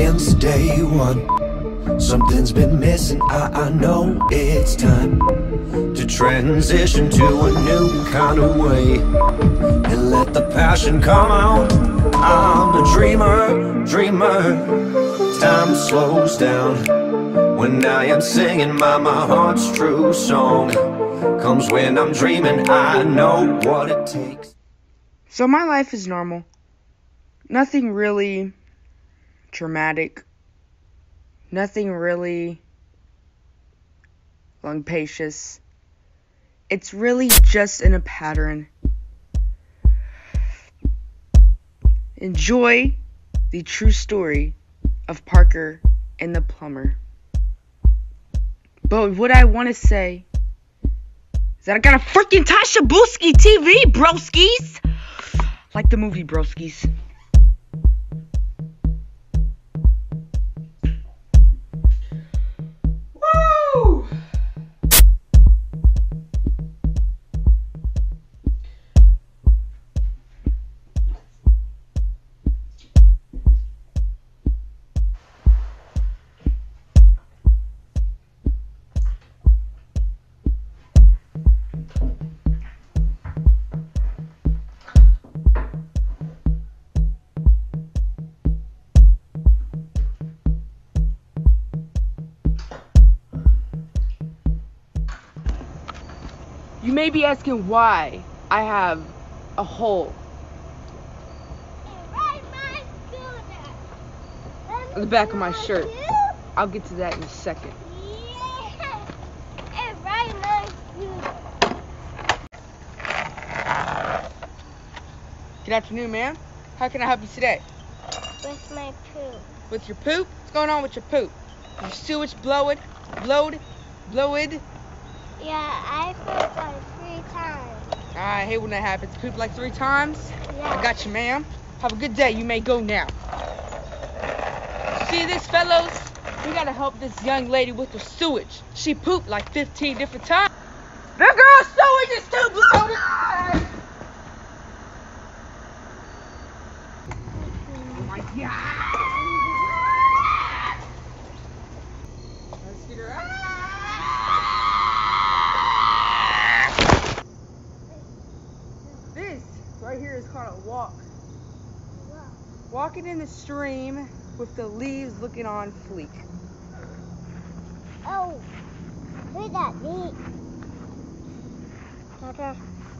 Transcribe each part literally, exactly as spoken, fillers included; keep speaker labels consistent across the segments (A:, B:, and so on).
A: since day one. Something's been missing, I, I know it's time to transition to a new kind of way and let the passion come out. I'm a dreamer, dreamer. Time slows down when I am singing my, my heart's true song. Comes when I'm dreaming, I know what it takes.
B: So my life is normal. Nothing really traumatic. Nothing really lungpacious. It's really just in a pattern. Enjoy the true story of Parker and the plumber. But what I want to say is that I got a freaking Tasha Booski T V, broskies. Like the movie Broskies. Woo! You may be asking why I have a hole on the back of my shirt. I'll get to that in a second. Good afternoon, ma'am. How can I help you today?
C: With my poop.
B: With your poop? What's going on with your poop? Your sewage blowed, blowed, blowed?
C: Yeah, I pooped like three times.
B: I hate when that happens. Poop like three times?
C: Yeah.
B: I got you, ma'am. Have a good day. You may go now. See this, fellows? We gotta help this young lady with her sewage. She pooped like fifteen different times. The girl's sewage is too bloated. Oh my God. Let's get her out. This right here is called a walk. Walking in the stream with the leaves looking on fleek.
C: Oh, look at that neat. Papa.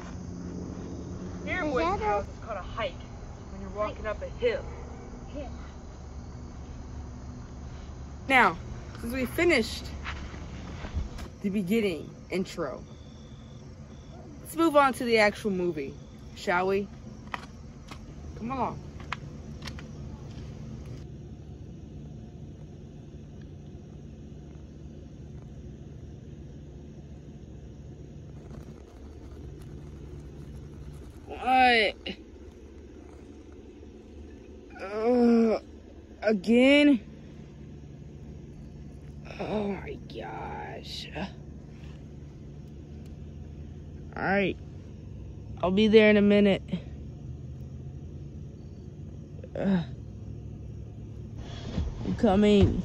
B: Here, boys and girls, it's called a hike when you're walking up a hill.
C: Yeah.
B: Now, since we finished the beginning intro, let's move on to the actual movie, shall we? Come along. What? Uh, again? Oh my gosh. Alright. I'll be there in a minute. Uh, I'm coming.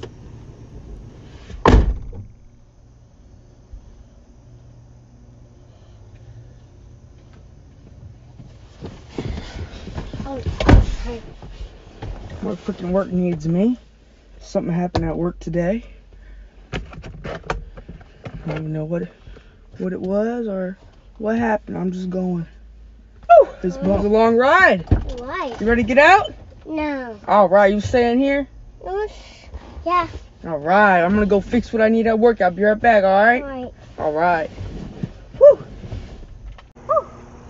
C: Oh, okay.
B: More freaking work needs me. Something happened at work today. I don't even know what it, what it was or what happened. I'm just going. Woo! This was a long ride.
C: Why?
B: You ready to get out?
C: No.
B: All right, you staying here?
C: Yeah.
B: All right, I'm gonna go fix what I need at work. I'll be right back. All right.
C: Right.
B: All right. Woo! Woo!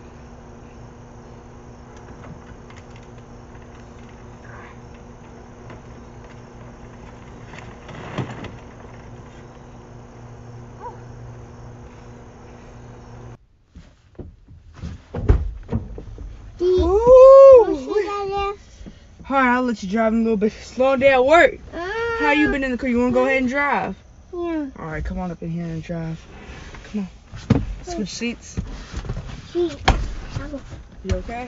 B: All right, I'll let you drive in a little bit. Slow down at work.
C: Uh,
B: How you been in the car? You want to go ahead and drive?
C: Yeah.
B: All right, come on up in here and drive. Come on. Switch seats.
C: Seat.
B: You okay?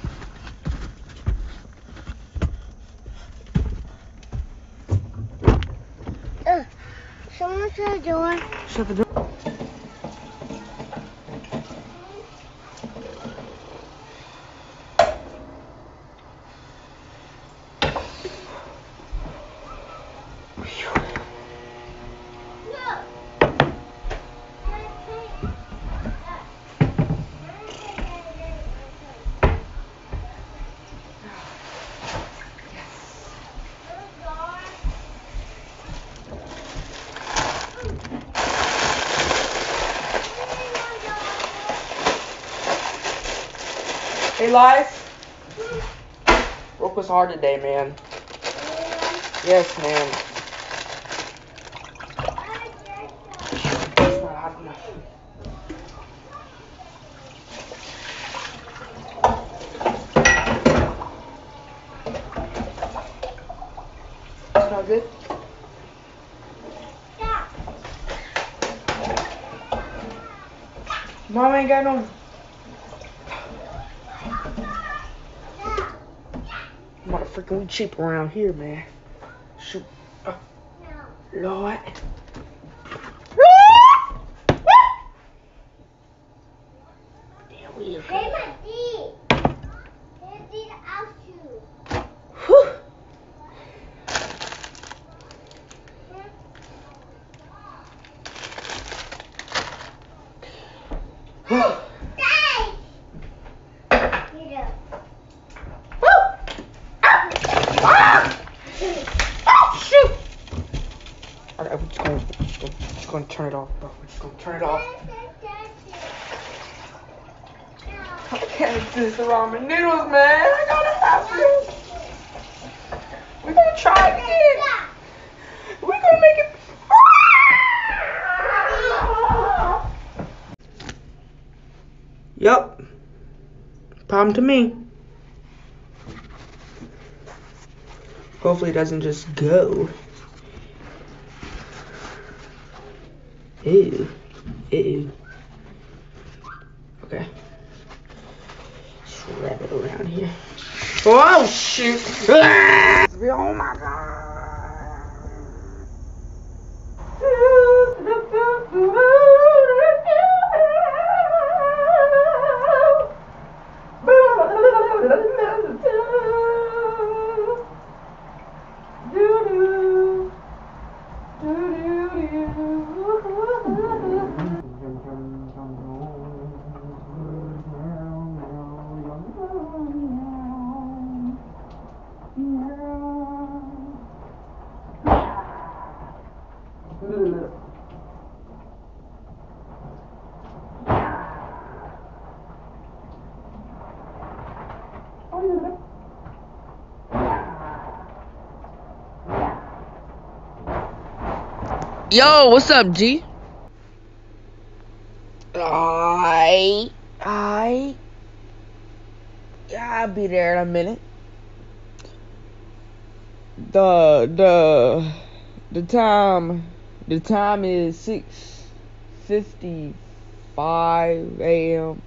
C: Shut the door.
B: Shut the door. Hey, Life. Work was hard today, man. Yes, man. It's not hot enough. It's not good. Mom ain't got no. Motherfucking, we cheap around here, man. Shoot. Uh, Lord. There we go.
C: Hey, my D. Hey, D, I'll shoot.
B: Whew. Alright, we're just gonna, we're just gonna, we're just gonna turn it off, bro. We're just gonna turn it off. I can't do this ramen noodles, man. I gotta have this. We're gonna try it again. We're gonna make it. Yup. Problem to me. Hopefully it doesn't just go. Ew. Ew. Okay. Just wrap it around here. Oh, shoot. Oh, my God. Yo, what's up, G? I, I, yeah, I'll be there in a minute. The, the, the time, the time is six fifty-five a m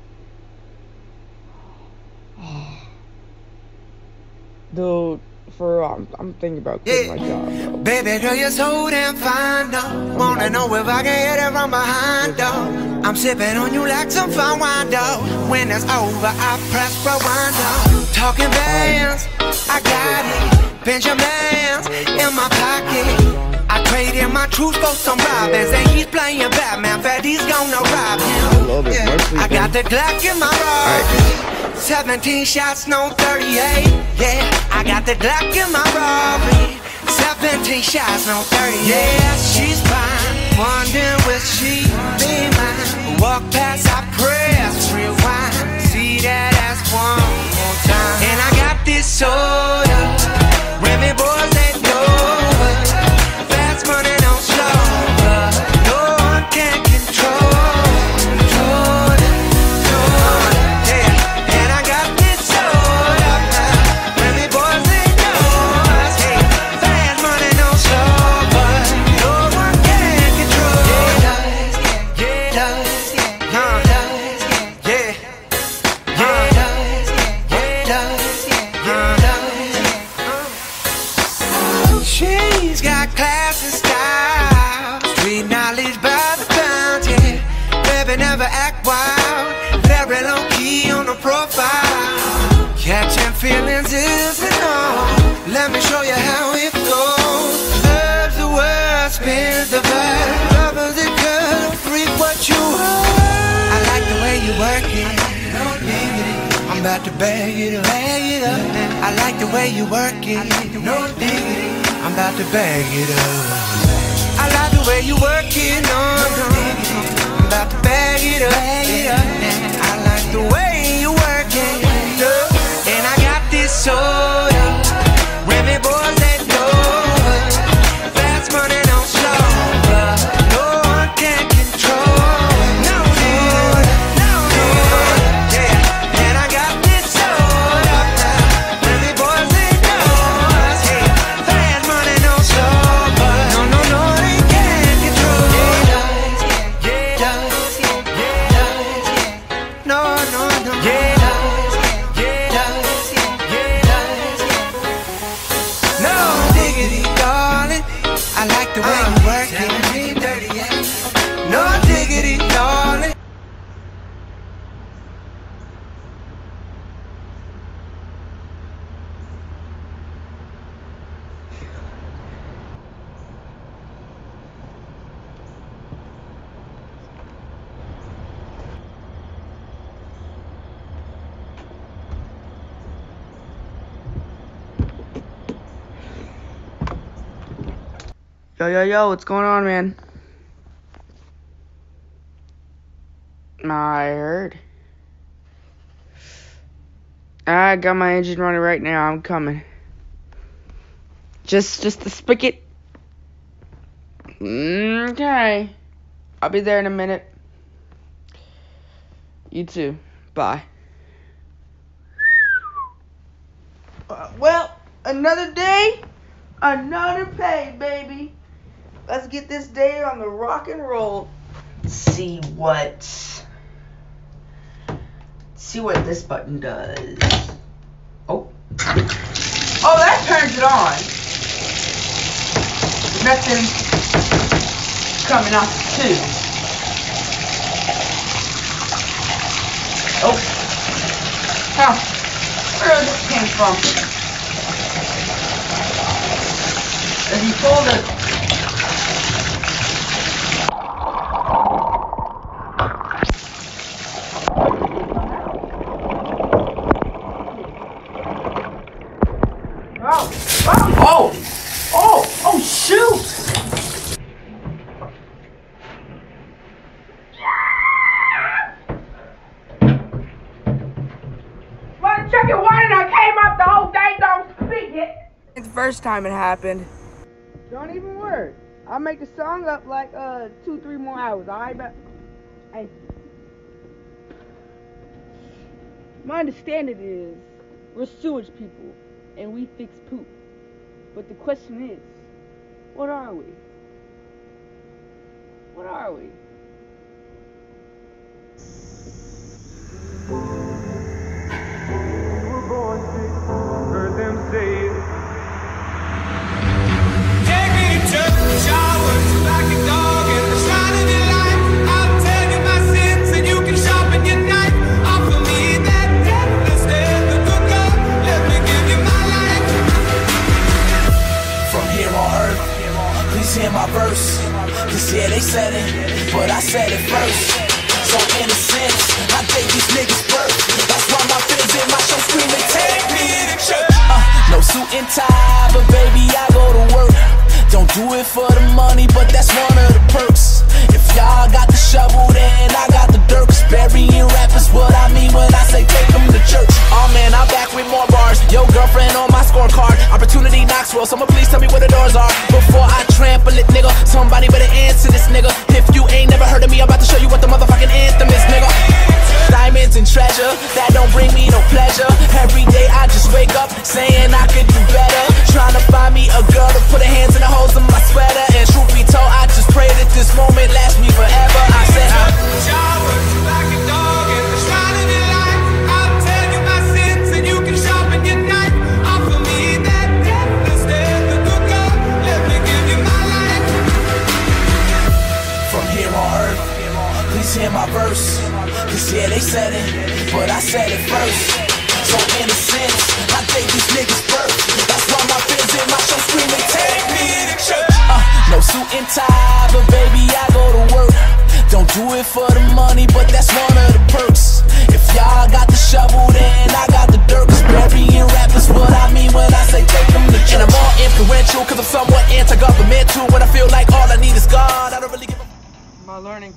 B: Dude. For I'm, I'm thinking about quitting yeah. my job, bro.
A: Baby girl, you're so damn fine, though. Wanna know if I can hit it from behind, though. I'm sipping on you like some fine wine, though. When it's over, I press rewind, though. Talking bands, I got it. Benjamins in my pocket. I traded my truth for some robins, and he's playing Batman. Fatty's gonna rob him. Yeah. I got the Glock in my Robin. seventeen shots, no thirty-eight. Yeah, I got the Glock in my Robin. seventeen shots, no thirty-eight. Yeah, she's fine. Wondering will she be mine? Walk past, I press rewind. See that ass one more time. And I got this soda. Women, boys, ain't over. Fast money, no slow. No one can control. Control it, control it. Yeah, and I got this soda. Women, boys, ain't over. Hey, fast money, no slow. But no one can control. Yeah, does, yeah, does, yeah, does, yeah, yeah, does, yeah, does, yeah, does. about to bag it up, bag it up. I like the way you work it, no diggity. I'm about to bag it up. I like the way you work it, no, no. I'm about to bag it up, bag it up. I like the way you work it, and I got this soda. Remy boys that know fast money don't slow, no one can control. No, dude, no, dude, yeah. And I got this soda. Remy boys they know us, yeah. Fast money don't slow, no, no, no, they can't control. Yeah, yeah, yeah, yeah. No, no, no, yeah. I like the way uh, you work it. No diggity, darling.
B: Yo, yo, yo, what's going on, man? I heard. I got my engine running right now. I'm coming. Just, just the spigot. Okay. I'll be there in a minute. You too. Bye. Uh, well, another day, another pay, baby. Let's get this day on the rock and roll. See what see what this button does. Oh. Oh, that turns it on. Nothing coming off the tube. Oh. Huh. Where this came from? If you pull the Oh! Oh! Oh, shoot! Well, check it one and I came up the whole day, don't speak it! It's the first time it happened. Don't even worry. I'll make the song up like uh two, three more hours, alright? But hey, my understanding is we're sewage people and we fix poop. But the question is, what are we? What are we?
D: We're born sick, heard them say it. Take me to the showers like a dog in the shine of your light. I'll tell you my sins and you can sharpen your knife. Offer me that death instead of the good. Let me give you my life.
E: From here on earth, please hear my verse. Cause yeah, they said it, but I said it first. So in a sense, I think these niggas birth. That's why my fans in my show screaming, take me to church. Uh, no suit and tie, but baby, I go to work. Don't do it for the money, but that's one of the perks. If y'all got the shovel, then I got the dirt. Cause burying rappers what I mean when I say take them to church. Oh man, I'm back with more bars. Yo, girlfriend on my scorecard. Opportunity knocks well, someone please tell me where the doors are. Before I trample it, nigga, somebody better answer this, nigga. If you ain't never heard of me, I'm about to show you what the motherfucking anthem is, nigga. Diamonds and treasure, that don't bring me no pleasure. Every day I just wake up saying I could do better. Trying to find me a girl to put her hands in the holes of my sweater. And truth be told, I just pray that this moment lasts me forever. I said I
D: showers like a dog in the shine of your light. I'll tell you my sins and you can sharpen your knife. Offer me that death instead of the good. Let me give you my life.
E: from here on earth, please hear my verse. Cause yeah, they said it, but I said it first. So in a sense, I think these niggas birth. That's why my fans in my show screaming, take me to church. Uh, no suit and tie, but baby, I go to work. Don't do it for the money, but that's one of the perks. If y'all got the shovel, then I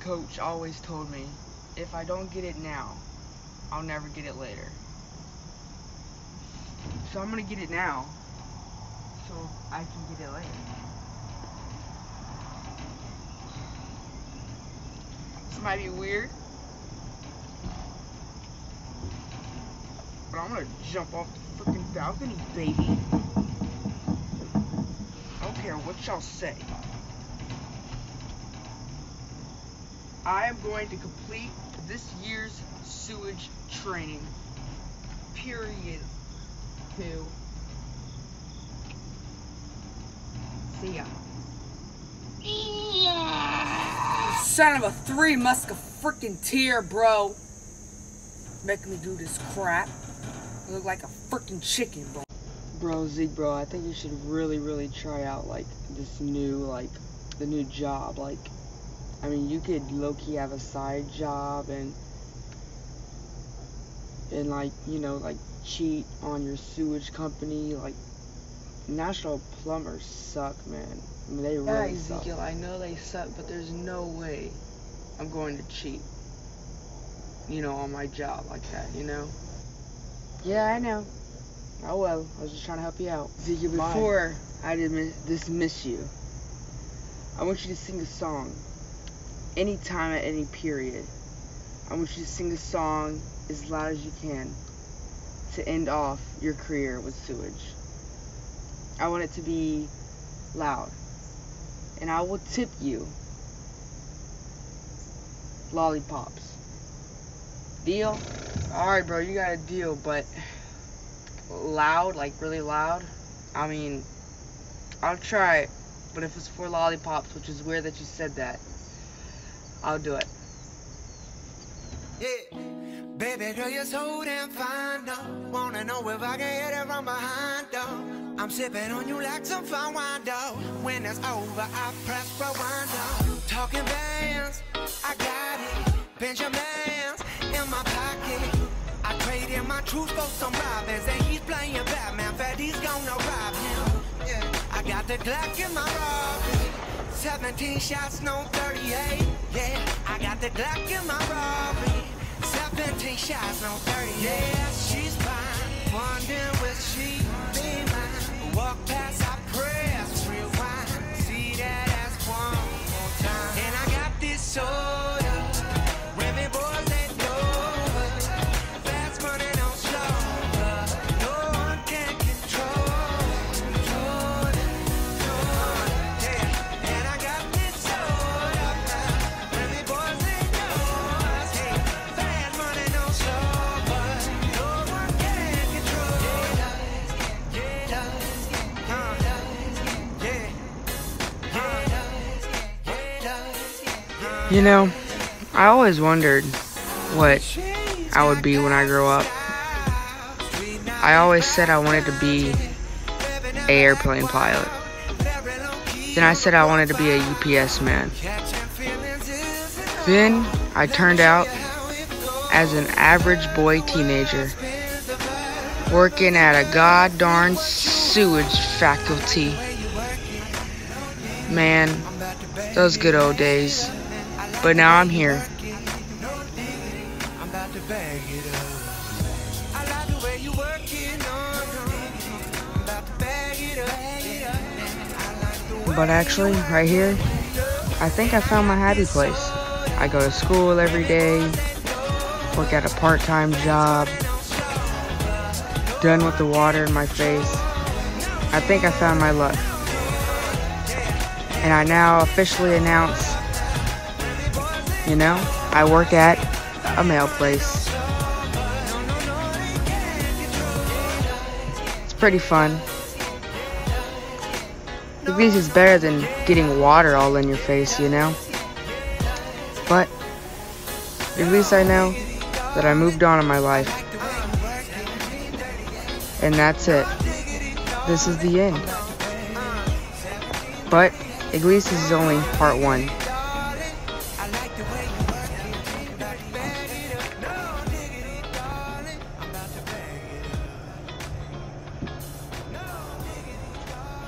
B: coach always told me, if I don't get it now, I'll never get it later. So I'm gonna get it now, so I can get it later. This might be weird, but I'm gonna jump off the freaking balcony, baby. I don't care what y'all say. I am going to complete this year's sewage training. Period. Two. See ya. Son of a three muska freaking tear, bro. Making me do this crap. I look like a freaking chicken, bro. Bro, Zeke, bro, I think you should really, really try out, like, this new, like, the new job. Like, I mean, you could low-key have a side job and, and, like, you know, like, cheat on your sewage company. Like, national plumbers suck, man. I mean, they really
F: Yeah,
B: suck.
F: Ezekiel, I know they suck, but there's no way I'm going to cheat, you know, on my job like that, you know?
B: Yeah, I know. Oh well, I was just trying to help you out. Ezekiel, before I dismiss, dismiss you, I want you to sing a song. Anytime at any period. I want you to sing a song as loud as you can to end off your career with sewage. I want it to be loud. And I will tip you lollipops. Deal?
F: Alright, bro, you got a deal, but loud, like really loud? I mean, I'll try it, but if it's for lollipops, which is weird that you said that, I'll do it.
D: Yeah, baby girl, you're so damn fine, though. Wanna know if I can hit it from behind, though. I'm sipping on you like some fine wine, though. When it's over, I press rewind, though. Talking bands, I got it. Benjamins in my pocket. I traded my truth for some robbers, and he's playing Batman. Fatty's gonna rob him. Yeah, I got the Glock in my robbery. seventeen shots, no thirty-eight. Yeah, I got the Glock in my robbery. seventeen shots, no thirty-eight. Yeah, she's fine. Wondering will she be mine? Walk past, I press rewind. See that ass one more time. And I got this soda. Women, boys, and doors. Fast money, no slow. No one can control. Control it. Control it. Yeah. And I got this soda. Women, boys, and doors. Hey, fast money, no slow. But no one can control it. Yeah, yeah, uh, yeah, yeah,
B: You know, I always wondered what I would be when I grow up. I always said I wanted to be an airplane pilot. Then I said I wanted to be a U P S man. Then I turned out as an average boy teenager, working at a god-darn sewage faculty. Man, those good old days. But now I'm here.
D: I'm about to bag it up. I like the way you working on. I'm about to bag it up. I like the way
B: But actually, right here, I think I found my happy place. I go to school every day, work at a part-time job, done with the water in my face. I think I found my luck. And I now officially announce, you know, I work at a mail place. It's pretty fun. At least it's better than getting water all in your face, you know? But at least I know that I moved on in my life. And that's it. This is the end. But at least this is only part one.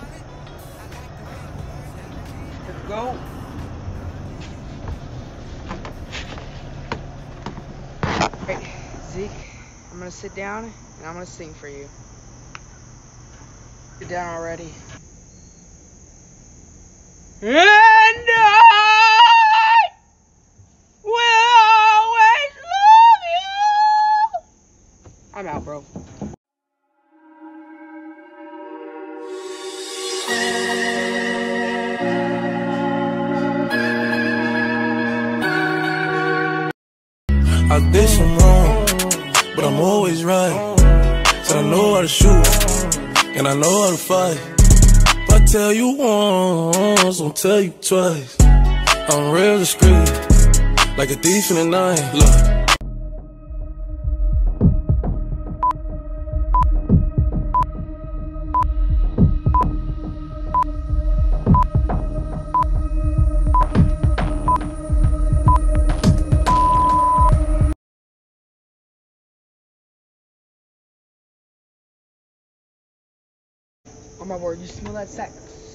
F: Go. gonna sit down and I'm gonna sing for you. Sit down already. And I will always love you. I'm out, bro.
E: I did some wrong, but I'm always right. Said I know how to shoot, and I know how to fight. If I tell you once, I'll tell you twice. I'm real discreet, like a thief in the night. Look.
F: Oh my word, you smell that sex?